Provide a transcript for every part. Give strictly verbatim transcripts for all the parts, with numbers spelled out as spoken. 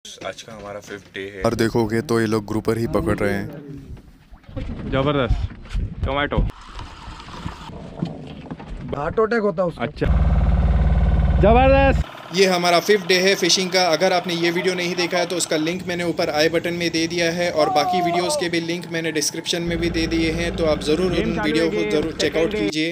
आज का हमारा फिफ्थ डे है और देखोगे तो ये लोग ग्रुपर ही पकड़ रहे हैं। जबरदस्त टोमेटो हार्ट अटैक होता है उसको। अच्छा जबरदस्त। ये हमारा फिफ्थ डे है फिशिंग का। अगर आपने ये वीडियो नहीं देखा है तो उसका लिंक मैंने ऊपर आई बटन में दे दिया है और बाकी वीडियोस के भी लिंक मैंने डिस्क्रिप्शन में भी दे दिए हैं, तो आप ज़रूर उन वीडियो को ज़रूर चेकआउट कीजिए।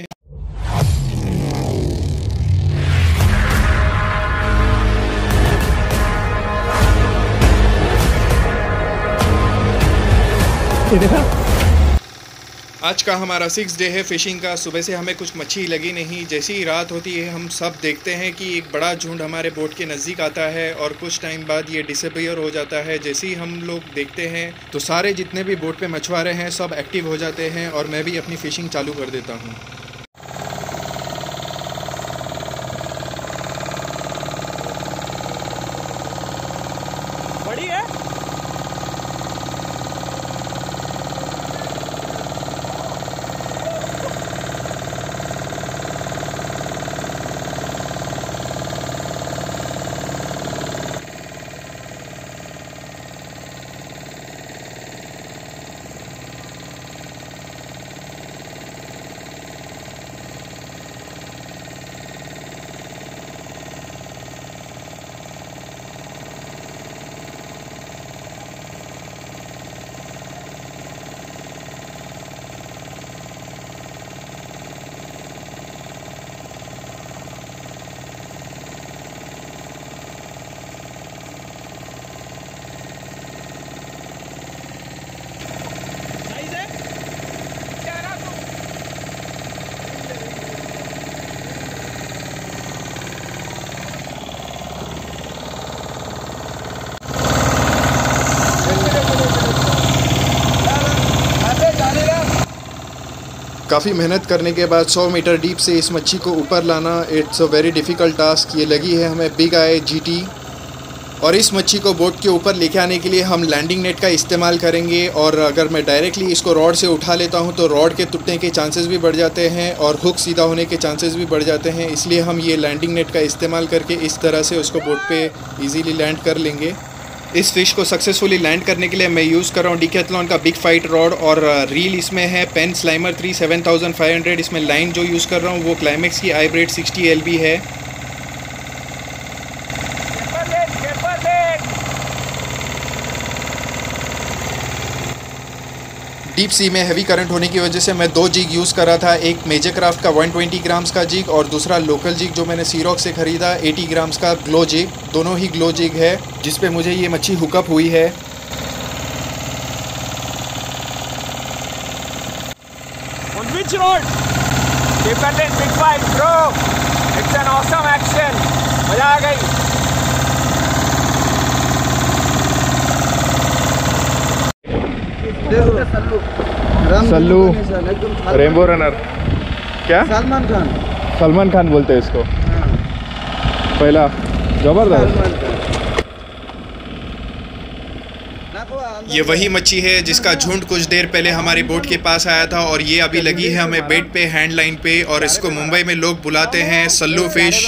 आज का हमारा सिक्स डे है फिशिंग का। सुबह से हमें कुछ मच्छी लगी नहीं। जैसे ही रात होती है हम सब देखते हैं कि एक बड़ा झुंड हमारे बोट के नज़दीक आता है और कुछ टाइम बाद ये डिसअपीयर हो जाता है। जैसे ही हम लोग देखते हैं तो सारे जितने भी बोट पे मछुआरे हैं सब एक्टिव हो जाते हैं और मैं भी अपनी फ़िशिंग चालू कर देता हूँ। बड़ी है। काफ़ी मेहनत करने के बाद सौ मीटर डीप से इस मच्छी को ऊपर लाना it's a very difficult task. ये लगी है हमें बिग आई जीटी और इस मच्छी को बोट के ऊपर लेके आने के लिए हम लैंडिंग नेट का इस्तेमाल करेंगे। और अगर मैं डायरेक्टली इसको रॉड से उठा लेता हूँ तो रॉड के टूटने के चांसेस भी बढ़ जाते हैं और हुक सीधा होने के चांसेस भी बढ़ जाते हैं। इसलिए हम ये लैंडिंग नेट का इस्तेमाल करके इस तरह से उसको बोट पे इजीली लैंड कर लेंगे। इस फिश को सक्सेसफुली लैंड करने के लिए मैं यूज़ कर रहा हूँ डिकैथलॉन का बिग फाइट रॉड और रील इसमें है Penn Slammer three seven thousand five hundred. इसमें लाइन जो यूज़ कर रहा हूँ वो क्लाइमेक्स की आईब्रेड सिक्सटी एल बी है। डीप सी में हैवी करंट होने की वजह से मैं दो जिग यूज़ कर रहा था। एक मेजर क्राफ्ट का वन ट्वेंटी ग्राम्स का जिग और दूसरा लोकल जिग जो मैंने सीरॉक से ख़रीदा अस्सी ग्राम्स का ग्लो जिग। दोनों ही ग्लो जिग है जिस पे मुझे ये मच्छी हुकअप हुई है। On which road? Dependent big fight, bro. It's an awesome action. मजा आ गई। सल्लू रेनबो रनर क्या सलमान खान सलमान खान बोलते हैं इसको। पहला जबरदस्त। ये वही मच्छी है जिसका झुंड कुछ देर पहले हमारी बोट के पास आया था और ये अभी लगी है हमें बेड पे हैंड लाइन पे और इसको मुंबई में लोग बुलाते हैं सल्लू fish.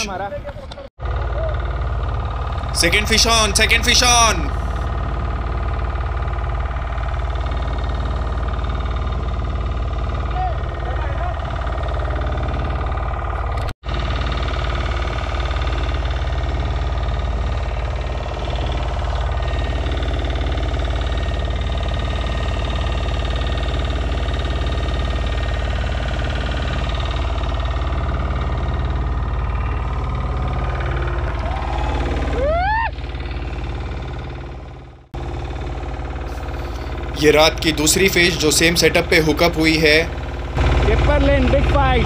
Second fish on second fish on. ये रात की दूसरी फिश जो सेम सेटअप पे हुकअप हुई है। पेपर लेन बिग फाइट।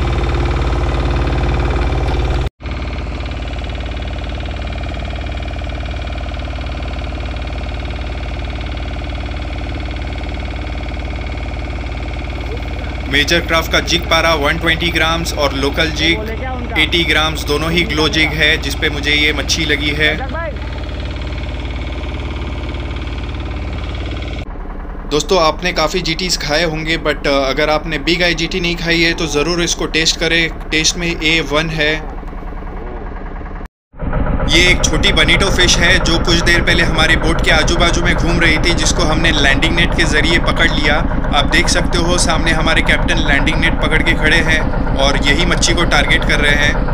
मेजर क्राफ्ट का जिग पारा वन ट्वेंटी ग्राम्स और लोकल जिग अस्सी ग्राम्स, दोनों ही ग्लो जिग है जिस पे मुझे ये मच्छी लगी है। दोस्तों आपने काफ़ी जीटीज़ खाए होंगे बट अगर आपने बिग आई जीटी नहीं खाई है तो ज़रूर इसको टेस्ट करें। टेस्ट में ए वन है। ये एक छोटी बनीटो फिश है जो कुछ देर पहले हमारे बोट के आजू बाजू में घूम रही थी, जिसको हमने लैंडिंग नेट के ज़रिए पकड़ लिया। आप देख सकते हो सामने हमारे कैप्टन लैंडिंग नेट पकड़ के खड़े हैं और यही मच्छी को टारगेट कर रहे हैं।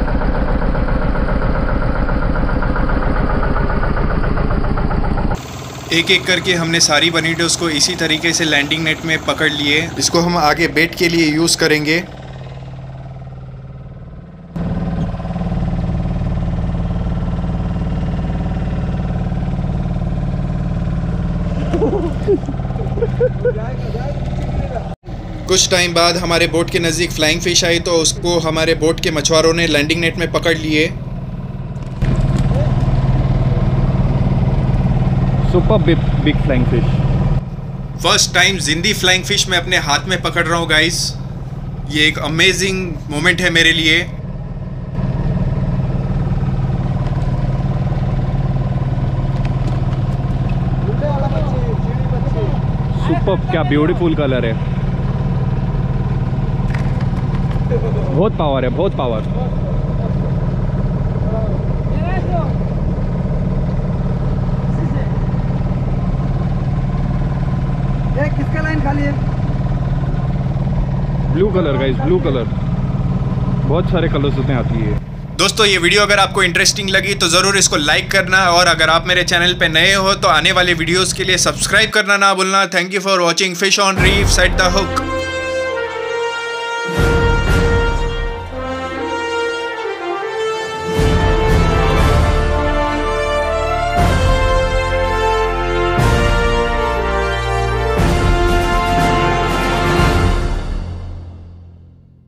एक एक करके हमने सारी बनीटोस को इसी तरीके से लैंडिंग नेट में पकड़ लिए। इसको हम आगे बेट के लिए यूज़ करेंगे। कुछ टाइम बाद हमारे बोट के नज़दीक फ्लाइंग फिश आई तो उसको हमारे बोट के मछुआरों ने लैंडिंग नेट में पकड़ लिए। Super big big flying fish. First time जिंदी फ्लाइंग फिश मैं अपने हाथ में पकड़ रहा हूँ गाइस। ये एक अमेजिंग मोमेंट है मेरे लिए। सुपर, क्या ब्यूटीफुल कलर है। बहुत पावर है, बहुत पावर। ये किसका लाइन खाली है? Blue colour guys, blue colour. बहुत सारे कलर्स उसमें आती है। दोस्तों ये वीडियो अगर आपको इंटरेस्टिंग लगी तो ज़रूर इसको लाइक करना, और अगर आप मेरे चैनल पे नए हो तो आने वाले वीडियोस के लिए सब्सक्राइब करना ना भूलना। Thank you for watching fish on reef, set the hook.